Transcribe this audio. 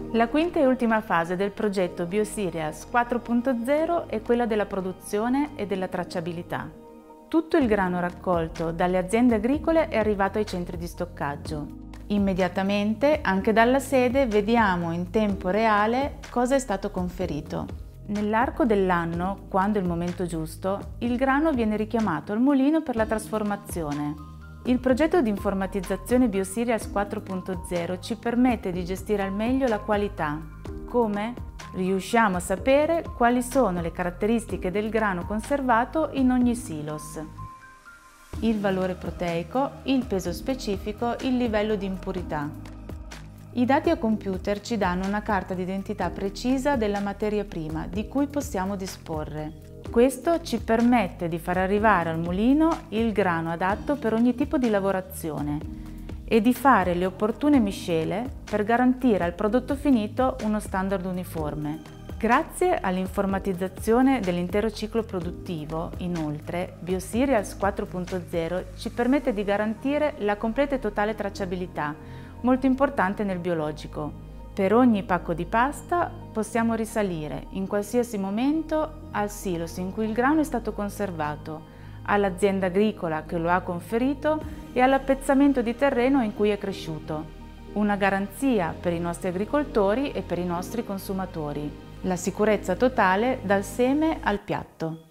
La quinta e ultima fase del progetto BioCereals 4.0 è quella della produzione e della tracciabilità. Tutto il grano raccolto dalle aziende agricole è arrivato ai centri di stoccaggio. Immediatamente, anche dalla sede, vediamo in tempo reale cosa è stato conferito. Nell'arco dell'anno, quando è il momento giusto, il grano viene richiamato al mulino per la trasformazione. Il progetto di informatizzazione BioCereals 4.0 ci permette di gestire al meglio la qualità. Come? Riusciamo a sapere quali sono le caratteristiche del grano conservato in ogni silos. Il valore proteico, il peso specifico, il livello di impurità. I dati a computer ci danno una carta d'identità precisa della materia prima di cui possiamo disporre. Questo ci permette di far arrivare al mulino il grano adatto per ogni tipo di lavorazione e di fare le opportune miscele per garantire al prodotto finito uno standard uniforme. Grazie all'informatizzazione dell'intero ciclo produttivo, inoltre, BioCereals 4.0 ci permette di garantire la completa e totale tracciabilità, molto importante nel biologico. Per ogni pacco di pasta possiamo risalire in qualsiasi momento al silos in cui il grano è stato conservato, all'azienda agricola che lo ha conferito e all'appezzamento di terreno in cui è cresciuto. Una garanzia per i nostri agricoltori e per i nostri consumatori. La sicurezza totale dal seme al piatto.